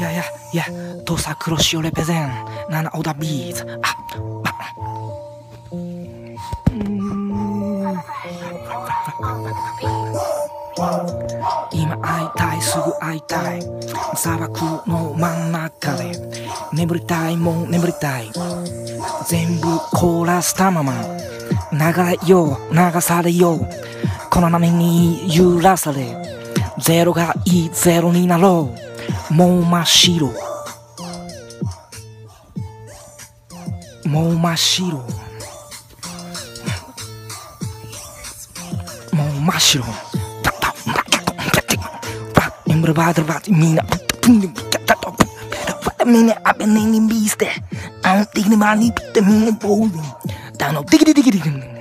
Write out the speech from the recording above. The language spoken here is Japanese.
や、土佐黒潮レペゼン、七尾田ビーズ、今会いたい、すぐ会いたい、砂漠の真ん中で眠りたい、もう眠りたい、全部凍らせたまま流れよう、流されよう、この波に揺らされ、ゼロがいいゼロになろう、もう真っ白、もう真っ白、もう真っ白、みんなみんなアベネに見せて、あの時にマニピってみんなボール、だのディキディキディキディ